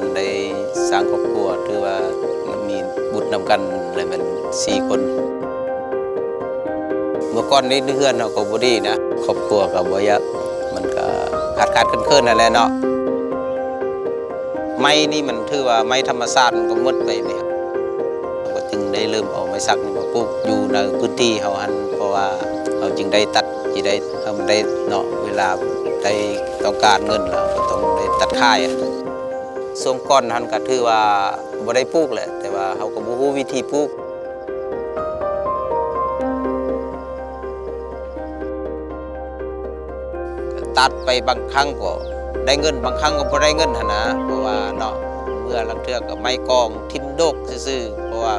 านได้สร้างครอบครัวถือว่ามีบุตรนำกันเลยมัน4 คนเมื่อก่อนนี้เพื่อนเราก็บ่ดีนะครอบครัวกับบ่ยะมันก็ขาดเคินนั่นแหละเนาะไม้นี่มันถือว่าไม้ธรรมชาติมันก็หมดไปเนี่ยก็จึงได้เริ่มเอาไม้สักนี่มาปลูกอยู่ในพื้นที่เขาหันเพราะว่าเขาจึงได้ตัดจึงได้ทำได้เนาะเวลาได้ต้องการเงินแล้วก็ต้องได้ตัดค่ายช่วงก่อนหันก็ถือว่าบ่ได้ปลูกแหละแต่ว่าเขาก็บ่รู้วิธีปลูกตัดไปบางครั้งก็ได้เงินบางครั้งก็บ่ได้เงินนะเพราะว่าเนาะเมื่อลังเทื่อก็ไม้กองทิ่มโดกซื่อๆเพราะว่า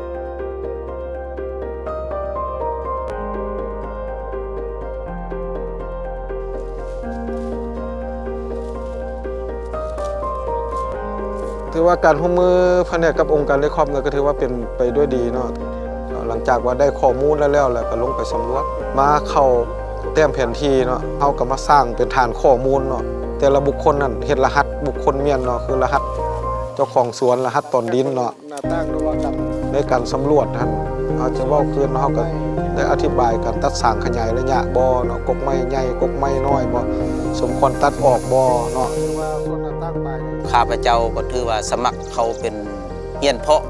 ถือว่าการร่วมมือภายในกับองค์การเรคอปก็ถือว่าเป็นไปด้วยดีเนาะหลังจากว่าได้ข้อมูลแล้วก็ลงไปสำรวจมาเข้าแต้มแผนที่เนาะเอาก็มาสร้างเป็นฐานข้อมูลเนาะแต่ละบุคคลนั่นเฮ็ดรหัสบุคคลเมียนเนาะคือรหัสเจ้าของสวนรหัสตอนดินเนาะในการสำรวจท่านอาจจะว่าคืนเนาะก็ได้อธิบายการตัดสร้างขยายระยะบ่เนาะกกไม้ใหญ่กกไม้น้อยบ่สมควรตัดออกบ่เนาะข้าพเจ้าก็ถือว่าสมัครเขาเป็นเฮียนเพาะ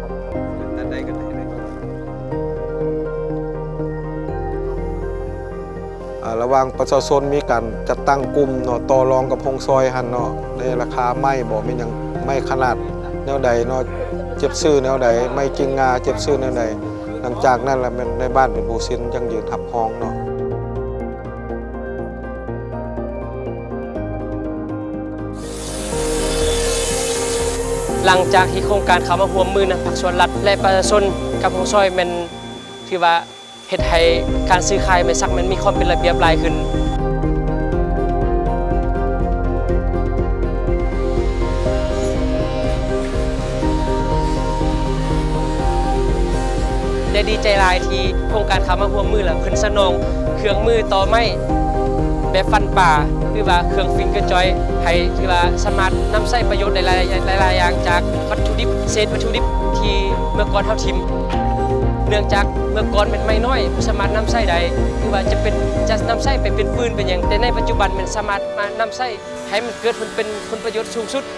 ระหว่างประชาชนมีการจัดตั้งกลุ่มเนาะต่อรองกับพงซอยหันเนาะในราคาไม้บ่มีหยังไม้ขนาดแนวใดเนาะเจ็บซื้อแนวใดไม้กิ่งงาเจ็บซื้อแนวใดหลังจากนั้นละในบ้านเป็นผู้สินยังยืนทับห้องเนาะหลังจากที่โครงการเข้ามาร่วมมือนะภาคส่วนรัฐและประชาชนกับพงซอยมันถือว่าเฮ็ดให้การซื้อขายไม้สักมันมีความเป็นระเบียบหลายขึ้นและดีใจหลายที่โครงการเข้ามาร่วมมือแล้วเพิ่นสนองเครื่องมือต่อไม้แบบฟันป่าหรือว่าเครื่องฟิงเกอร์จอยให้ที่ว่าสามารถนำใช้ประโยชน์หลายอย่างจากวัตถุดิบเศษวัตถุดิบที่เมื่อก่อนเฮาทิ่มเนื่องจากเมื่อก่อนเป็นไม้น้อยสามารถนำใช้ได้คือว่าจะนำใช้ไปเป็นฟืนเป็นอย่างแต่ในปัจจุบันมันสามารถมานำใช้ให้มันเกิดเป็นผลประโยชน์สูงสุด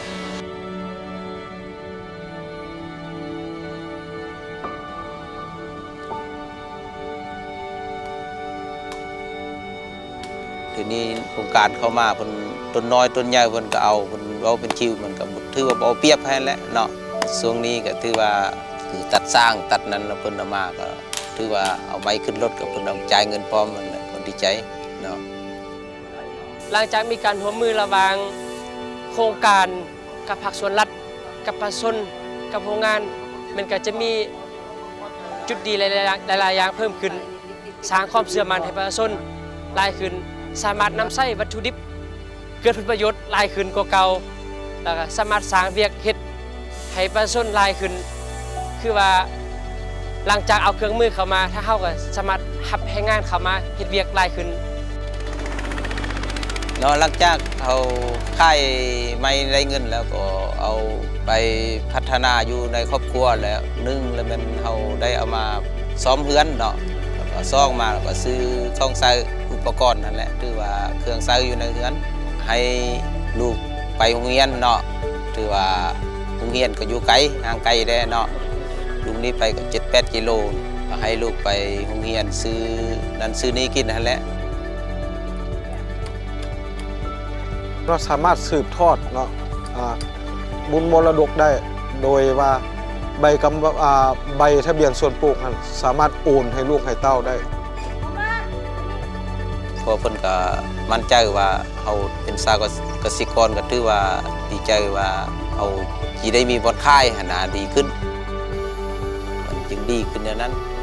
ทีนี้โครงการเข้ามาเป็นต้นน้อยต้นใหญ่เพิ่นก็เอาเพิ่นเอาเป็นชิวมันก็ถือว่าเอาเปรียบให้แล้วเนาะช่วงนี้ก็ถือว่าคือตัดสร้างตัดนั้นแล้วเพิ่นเอามาก็ถือว่าเอาไม้ขึ้นรถกับเพิ่นเอาจ่ายเงินพร้อมมันคนดีใจเนาะหลังจากมีการร่วมมือระหว่างโครงการกับภาคส่วนรัฐกับประชาชนกับโรงงานมันก็จะมีจุดดีหลายอย่างเพิ่มขึ้นสร้างความเชื่อมั่นให้ประชาชนหลายขึ้นสามารถนำใช้วัตถุดิบเกิดผลประโยชน์หลายขึ้นกว่าเก่าแล้วก็สามารถสร้างเวียกเฮ็ดให้ประชาชนหลายขึ้นคือว่าหลังจากเอาเครื่องมือเข้ามาถ้าเขาก็สามารถหับให้งานเข้ามาเฮ็ดเวียกหลายขึ้นเนาะหลังจากเขาค่ายไม่ได้เงินแล้วก็เอาไปพัฒนาอยู่ในครอบครัวแล้วแล้วมันเขาได้เอามาซ้อมเฮือนเนาะซ่องมาแล้วก็ซื้อซ่องใส่อุปกรณ์นั่นแหละถือว่าเครื่องใช้อยู่ในเรือนให้ลูกไปโรงเรียนเนาะถือว่าโรงเรียนก็อยู่ไกลห่างไกลได้เนาะลุงนี้ไปก็7-8 กิโลให้ลูกไปโรงเรียนซื้อนั่นซื้อนี้กินนั่นแหละเราสามารถสืบทอดเนาะบุญมรดกได้โดยว่าใบทะเบียนส่วนปลูกสามารถโอนให้ลูกให้เต้าได้พอเพิ่นก็มั่นใจว่าเขาเป็นชาวเกษตรกรก็ถือว่าดีใจว่าเขาจะได้มีบอนค่ายหนาดีขึ้นมันจึงดีขึ้นอย่างนั้น